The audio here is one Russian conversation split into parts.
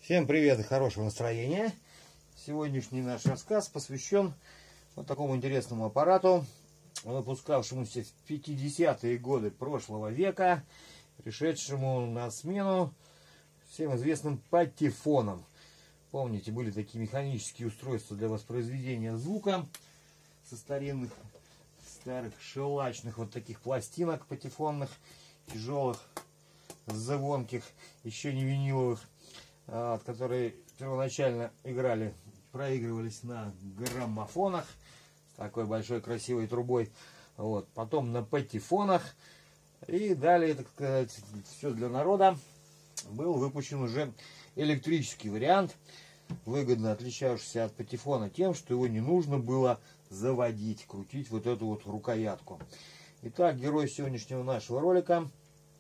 Всем привет и хорошего настроения. Сегодняшний наш рассказ посвящен вот такому интересному аппарату, выпускавшемуся в 50-е годы прошлого века, пришедшему на смену всем известным патефонам. Помните, были такие механические устройства для воспроизведения звука со старых шелачных вот таких пластинок патефонных, тяжелых, звонких, еще не виниловых, которые первоначально проигрывались на граммофонах с такой большой красивой трубой, вот, потом на патефонах, и далее, так сказать, все для народа. Был выпущен уже электрический вариант, выгодно отличавшийся от патефона тем, что его не нужно было заводить, крутить вот эту вот рукоятку. Итак, герой сегодняшнего нашего ролика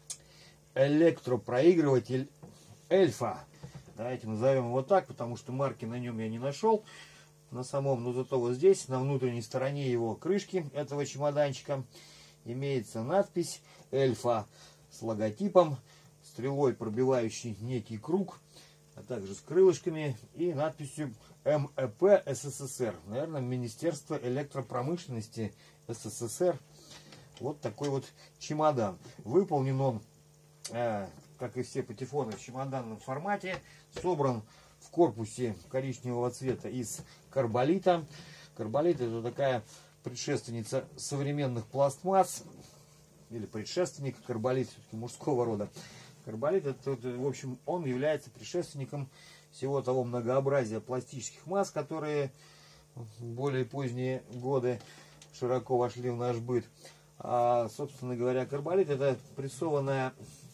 — электропроигрыватель Эльфа. Давайте назовем его так, потому что марки на нем я не нашел на самом, но зато вот здесь, на внутренней стороне его крышки этого чемоданчика, имеется надпись Эльфа с логотипом, стрелой, пробивающей некий круг, а также с крылышками и надписью МЭП СССР. Наверное, Министерство электропромышленности СССР. Вот такой вот чемодан. Выполнен он, как и все патефоны, в чемоданном формате. Собран в корпусе коричневого цвета из карболита. Карболит — это такая предшественница современных пластмасс, или предшественник. Карболит все-таки мужского рода. Карболит — это, в общем, он является предшественником всего того многообразия пластических масс, которые в более поздние годы широко вошли в наш быт. А, собственно говоря, карболит — это прессованная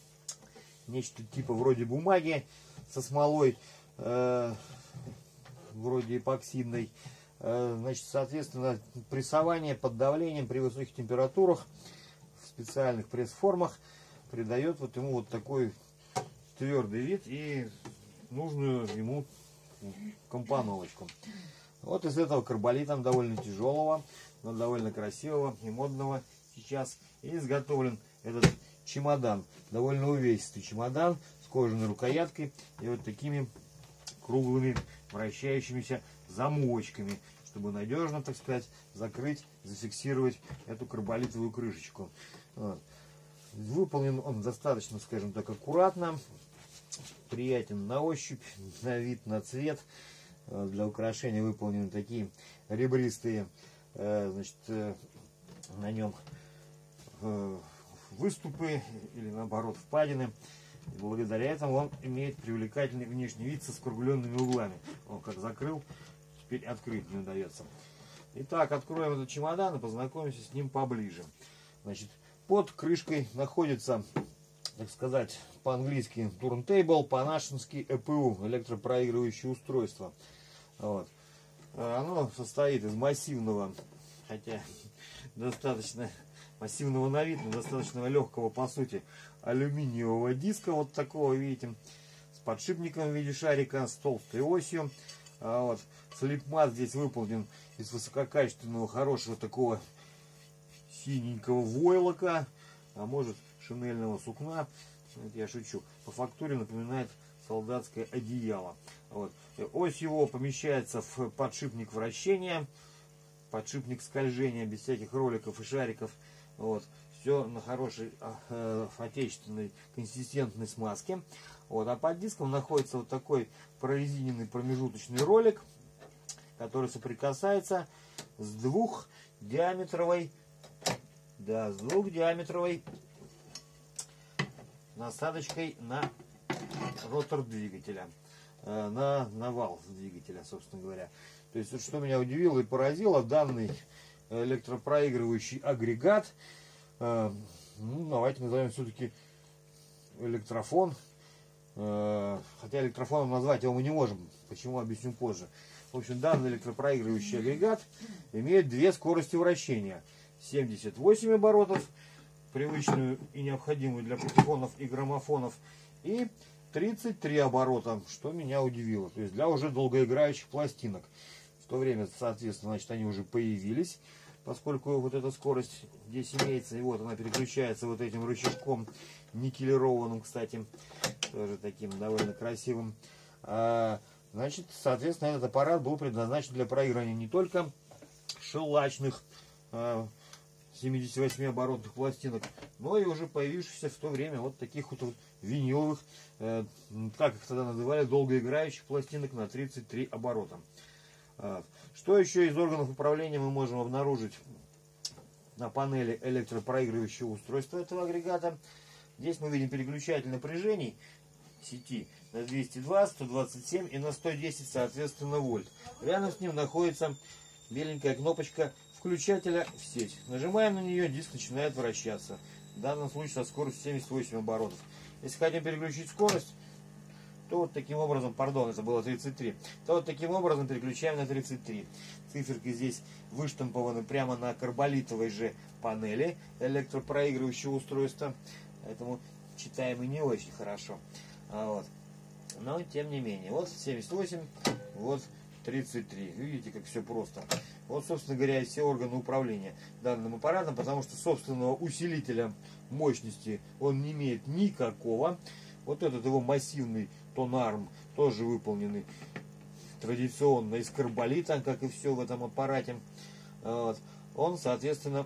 нечто типа вроде бумаги со смолой, вроде эпоксидной. Значит, соответственно, прессование под давлением при высоких температурах в специальных пресс-формах придает вот ему вот такой твердый вид и нужную ему компоновочку. Вот из этого карболита, довольно тяжелого, но довольно красивого и модного сейчас, изготовлен этот чемодан. Довольно увесистый чемодан с кожаной рукояткой и вот такими круглыми вращающимися замочками, чтобы надежно, так сказать, закрыть, зафиксировать эту карболитовую крышечку. Вот. Выполнен он достаточно, скажем так, аккуратно, приятен на ощупь, на вид, на цвет. Для украшения выполнены такие ребристые, значит, на нем выступы или наоборот впадины. И благодаря этому он имеет привлекательный внешний вид со скругленными углами. Он как закрыл, теперь открыть не удается. Итак, откроем этот чемодан и познакомимся с ним поближе. Значит, под крышкой находится, так сказать, по-английски turntable, по-нашенски ЭПУ, электропроигрывающее устройство. Вот. Оно состоит из массивного, хотя достаточно массивного на вид, но достаточно легкого, по сути, алюминиевого диска, вот такого, видите, с подшипником в виде шарика, с толстой осью. Вот. Слипмат здесь выполнен из высококачественного, хорошего такого синенького войлока, а может шинельного сукна. Это я шучу. По фактуре напоминает солдатское одеяло. Вот. Ось его помещается в подшипник вращения, подшипник скольжения, без всяких роликов и шариков. Вот. Все на хорошей отечественной консистентной смазке. Вот. А под диском находится вот такой прорезиненный промежуточный ролик, который соприкасается с двухдиаметровой насадочкой на ротор двигателя, на вал двигателя, собственно говоря. То есть, вот что меня удивило и поразило, данный электропроигрывающий агрегат, ну, давайте назовем все-таки электрофон, хотя электрофоном назвать его мы не можем, почему, объясню позже. В общем, данный электропроигрывающий агрегат имеет две скорости вращения: 78 оборотов, привычную и необходимую для патефонов и граммофонов, и 33 оборота, что меня удивило, то есть для уже долгоиграющих пластинок. В то время, соответственно, значит, они уже появились, поскольку вот эта скорость здесь имеется, и вот она переключается вот этим рычажком никелированным, кстати, тоже таким довольно красивым. Значит, соответственно, этот аппарат был предназначен для проигрывания не только шелачных 78-оборотных пластинок, но и уже появившихся в то время вот таких вот виниловых, как их тогда называли, долгоиграющих пластинок на 33 оборота. Что еще из органов управления мы можем обнаружить на панели электропроигрывающего устройства этого агрегата? Здесь мы видим переключатель напряжений сети на 220, 127 и на 110 соответственно вольт. Рядом с ним находится беленькая кнопочка включателя в сеть. Нажимаем на нее, диск начинает вращаться. В данном случае со скоростью 78 оборотов. Если хотим переключить скорость, то вот таким образом, пардон, это было 33, то вот таким образом переключаем на 33. Циферки здесь выштампованы прямо на карболитовой же панели электропроигрывающего устройства. Поэтому читаем и не очень хорошо. Вот. Но тем не менее, вот 78, вот 33. Видите, как все просто. Вот, собственно говоря, все органы управления данным аппаратом, потому что собственного усилителя мощности он не имеет никакого. Вот этот его массивный тонарм, тоже выполненный традиционно из карболита, как и все в этом аппарате. Вот. Он, соответственно,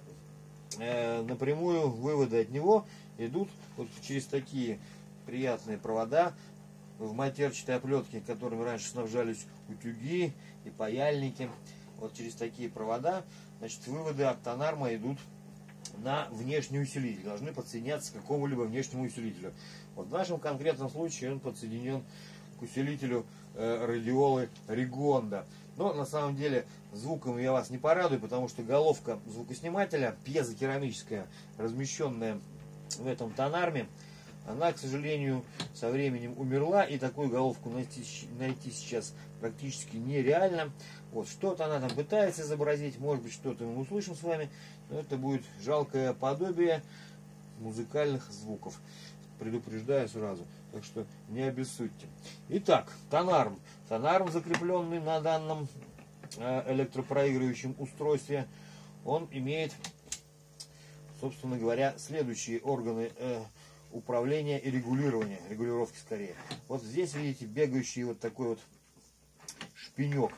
напрямую выводы от него идут вот через такие приятные провода в матерчатой оплетке, которыми раньше снабжались утюги и паяльники. Вот через такие провода, значит, выводы от тонарма идут на внешний усилитель, должны подсоединяться к какому-либо внешнему усилителю. Вот в нашем конкретном случае он подсоединен к усилителю радиолы Ригонда. Но на самом деле звуком я вас не порадую, потому что головка звукоснимателя пьезокерамическая, размещенная в этом тонарме, она, к сожалению, со временем умерла, и такую головку найти сейчас практически нереально. Вот что-то она там пытается изобразить, может быть, что-то мы услышим с вами, но это будет жалкое подобие музыкальных звуков. Предупреждаю сразу, так что не обессудьте. Итак, тонарм. Тонарм, закрепленный на данном электропроигрывающем устройстве, он имеет, собственно говоря, следующие органы управления и регулирования, регулировки скорее. Вот здесь видите бегающий вот такой вот шпинек,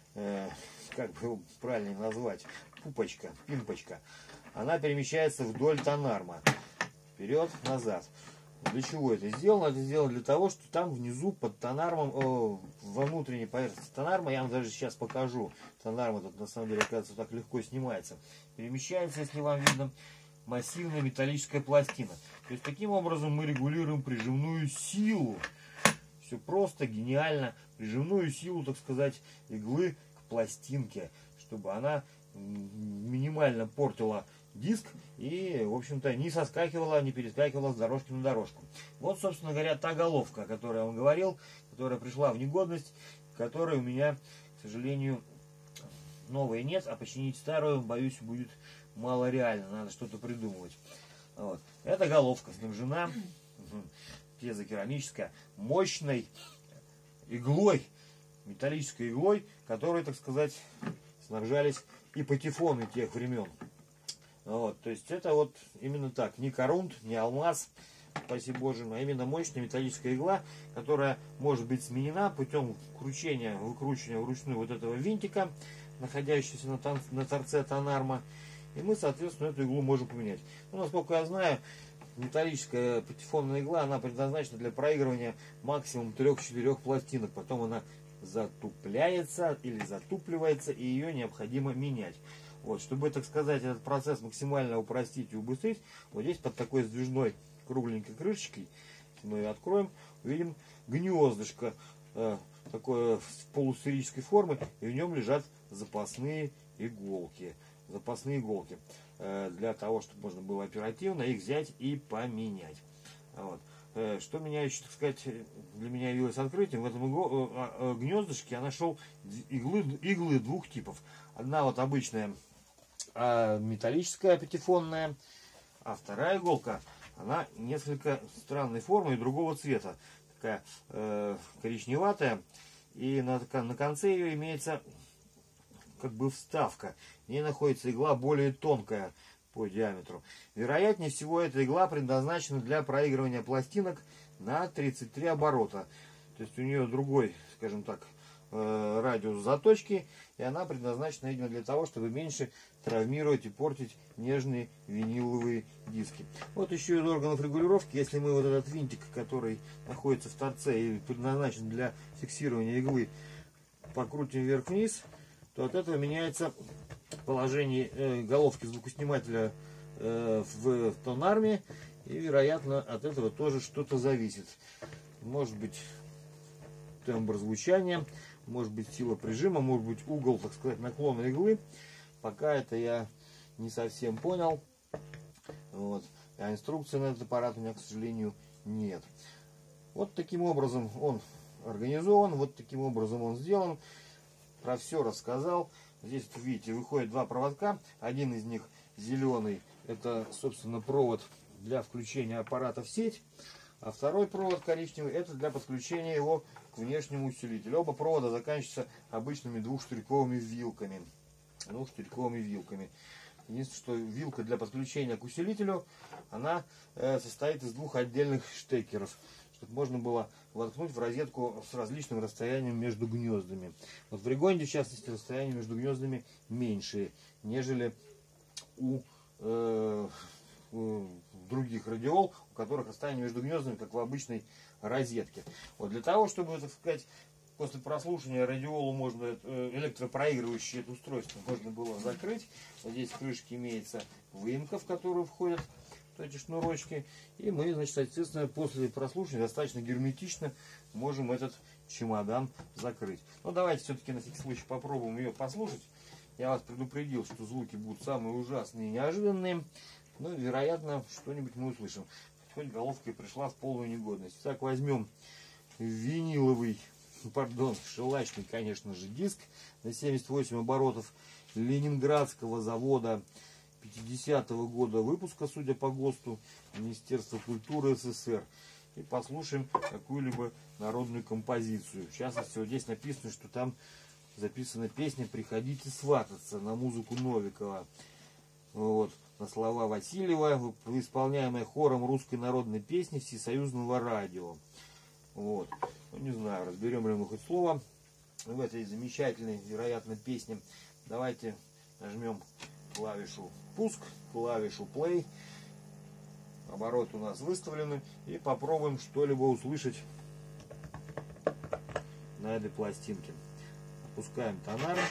как бы его правильно назвать, пупочка, пимпочка. Она перемещается вдоль тонарма, вперед, назад. Для чего это сделано? Это сделано для того, что там внизу под тонармом, во внутренней поверхности тонарма, я вам даже сейчас покажу, тонарм этот на самом деле, оказывается, так легко снимается, перемещается, если вам видно, массивная металлическая пластина. То есть таким образом мы регулируем прижимную силу. Все просто, гениально. Прижимную силу, так сказать, иглы к пластинке, чтобы она минимально портила диск и, в общем-то, не соскакивала, не перескакивала с дорожки на дорожку. Вот, собственно говоря, та головка, о которой я вам говорил, которая пришла в негодность, которой у меня, к сожалению, новой нет, а починить старую, боюсь, будет мало реально, надо что-то придумывать. Вот. Эта головка снабжена пьезокерамическая, мощной иглой, металлической иглой, которой, так сказать, снабжались и патефоны тех времен. Вот. То есть это вот именно так, не корунд, не алмаз, спаси Боже, а именно мощная металлическая игла, которая может быть сменена путем кручения, выкручивания вручную вот этого винтика, находящегося на торце тонарма. И мы, соответственно, эту иглу можем поменять. Ну, насколько я знаю, металлическая патефонная игла, она предназначена для проигрывания максимум 3-4 пластинок. Потом она затупляется или затупливается, и ее необходимо менять. Вот, чтобы, так сказать, этот процесс максимально упростить и убыстрить, вот здесь под такой сдвижной кругленькой крышечкой, если мы ее откроем, увидим гнездышко, такое полусферической формы, и в нем лежат запасные иголки. Для того, чтобы можно было оперативно их взять и поменять. Вот. Что меня еще, так сказать, для меня явилось открытием, в этом гнездышке я нашел иглы двух типов. Одна вот обычная металлическая патефонная, а вторая иголка, она несколько странной формы и другого цвета. Такая коричневатая, и на конце ее имеется как бы вставка. В ней находится игла более тонкая по диаметру. Вероятнее всего, эта игла предназначена для проигрывания пластинок на 33 оборота. То есть у нее другой, скажем так, радиус заточки, и она предназначена именно для того, чтобы меньше травмировать и портить нежные виниловые диски. Вот еще из органов регулировки, если мы вот этот винтик, который находится в торце и предназначен для фиксирования иглы, покрутим вверх-вниз, то от этого меняется положение головки звукоснимателя в тонарме, и вероятно от этого тоже что-то зависит. Может быть тембр звучания, может быть сила прижима, может быть угол, так сказать, наклона иглы. Пока это я не совсем понял. Вот. А инструкции на этот аппарат у меня, к сожалению, нет. Вот таким образом он организован, вот таким образом он сделан. Про все рассказал. Здесь, видите, выходит два проводка. Один из них зеленый, это, собственно, провод для включения аппарата в сеть. А второй провод коричневый, это для подключения его к внешнему усилителю. Оба провода заканчиваются обычными двухштырьковыми вилками. Единственное, что вилка для подключения к усилителю, она состоит из двух отдельных штекеров, чтобы можно было воткнуть в розетку с различным расстоянием между гнездами. Вот в Регонде, в частности, расстояние между гнездами меньше, нежели у других радиол, у которых расстояние между гнездами, как в обычной розетке. Вот для того, чтобы, так сказать, после прослушивания радиолу можно, электропроигрывающее это устройство можно было закрыть. Вот здесь в крышке имеется выемка, в которую входят вот эти шнурочки. И мы, значит, соответственно, после прослушивания достаточно герметично можем этот чемодан закрыть. Но давайте все-таки на всякий случай попробуем ее послушать. Я вас предупредил, что звуки будут самые ужасные и неожиданные. Ну, вероятно, что-нибудь мы услышим. Хоть головка и пришла в полную негодность. Так, возьмем виниловый, шелачный, конечно же, диск на 78 оборотов ленинградского завода 50-го года выпуска, судя по ГОСТу, Министерства культуры СССР. И послушаем какую-либо народную композицию. В частности, вот здесь написано, что там записана песня «Приходите свататься» на музыку Новикова. Вот. На слова Васильева, исполняемая хором русской народной песни Всесоюзного радио. Вот. Ну, не знаю, разберем ли мы хоть слово в этой замечательной, вероятно, песне. Давайте нажмем клавишу пуск, клавишу play. Обороты у нас выставлены. И попробуем что-либо услышать на этой пластинке. Опускаем тонары.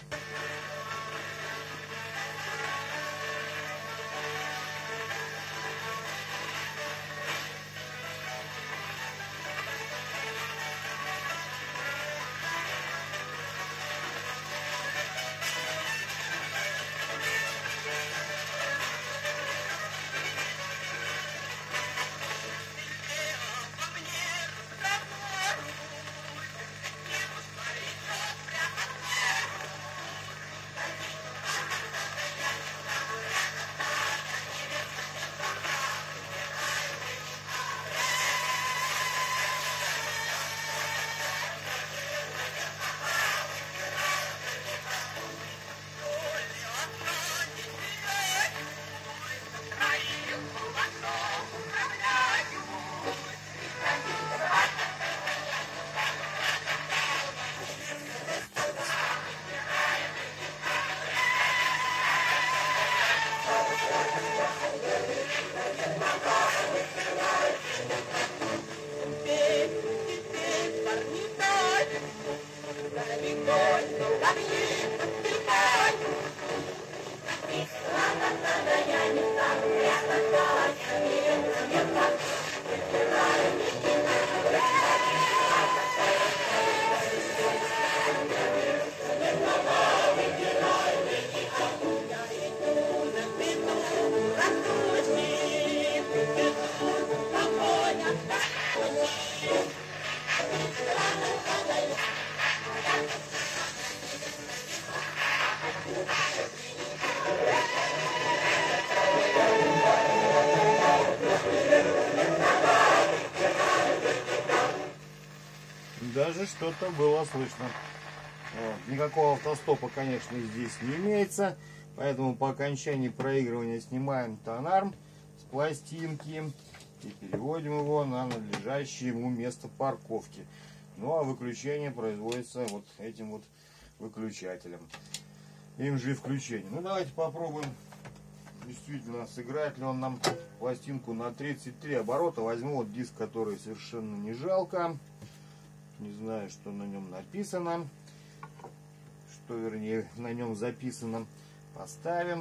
Даже что-то было слышно. Вот. Никакого автостопа, конечно, здесь не имеется. Поэтому по окончании проигрывания снимаем тонарм с пластинки и переводим его на надлежащее ему место парковки. Ну а выключение производится вот этим вот выключателем. Им же и включение. Ну давайте попробуем, действительно, сыграет ли он нам пластинку на 33 оборота. Возьму вот диск, который совершенно не жалко. Не знаю, что на нем написано. Что, вернее, на нем записано. Поставим.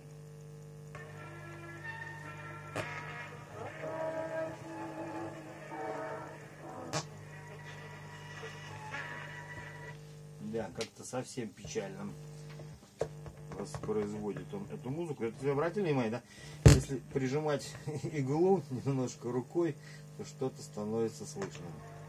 Да, как-то совсем печально воспроизводит он эту музыку. Это вы обратили внимание, да? Если прижимать иглу немножко рукой, то что-то становится слышно.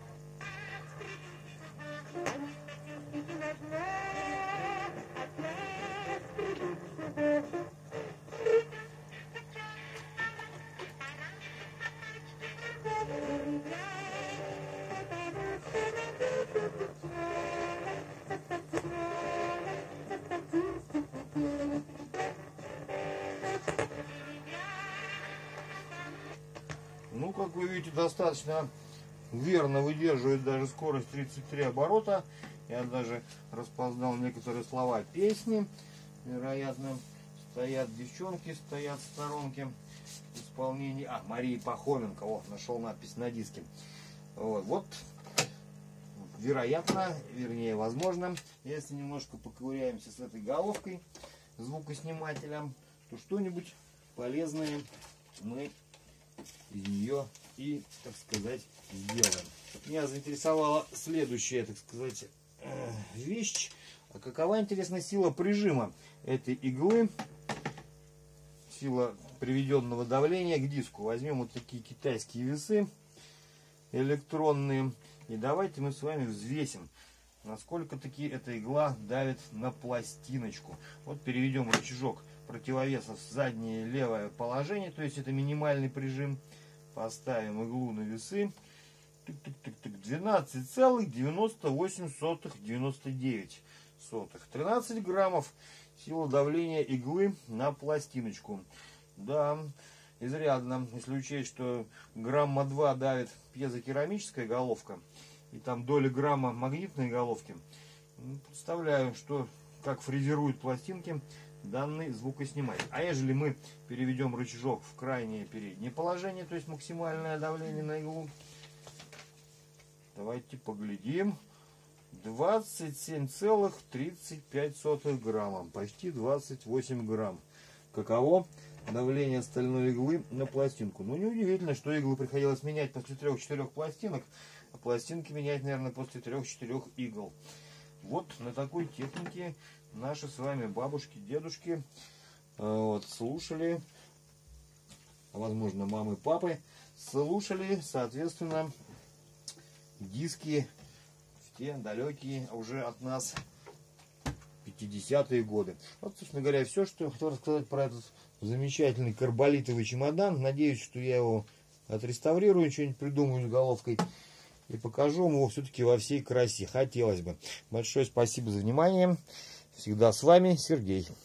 Ну, как вы видите, достаточно верно выдерживает даже скорость 33 оборота. Я даже распознал некоторые слова песни. Вероятно, стоят девчонки, стоят в сторонке в исполнении. А, Марии Пахоменко. О, нашел надпись на диске. Вот. Вероятно, вернее, возможно, если немножко поковыряемся с этой головкой звукоснимателя, то что-нибудь полезное мы из нее и, так сказать, сделаем. Меня заинтересовала следующая, так сказать, вещь. А какова, интересная, сила прижима этой иглы, сила приведенного давления к диску? Возьмем вот такие китайские весы электронные, и давайте мы с вами взвесим, насколько таки эта игла давит на пластиночку. Вот переведем рычажок противовеса в заднее левое положение, то есть это минимальный прижим. Поставим иглу на весы. 12,9899. 13 граммов сила давления иглы на пластиночку. Да, изрядно. Если учесть, что грамма 2 давит пьезокерамическая головка, и там доля грамма магнитной головки, представляю, что как фрезеруют пластинки данный звукосниматель. А ежели мы переведем рычажок в крайнее переднее положение, то есть максимальное давление на иглу, давайте поглядим. 27,35 грамма, почти 28 грамм. Каково давление стальной иглы на пластинку? Ну, неудивительно, что иглы приходилось менять после 3-4 пластинок, а пластинки менять, наверное, после 3-4 игл. Вот на такой технике наши с вами бабушки, дедушки слушали, возможно, мамы, папы слушали, соответственно, диски в те далекие уже от нас 50-е годы. Вот, собственно говоря, все, что я хотел рассказать про этот замечательный карболитовый чемодан. Надеюсь, что я его отреставрирую, что-нибудь придумаю с головкой и покажу его все-таки во всей красе. Хотелось бы. Большое спасибо за внимание. Всегда с вами Сергей.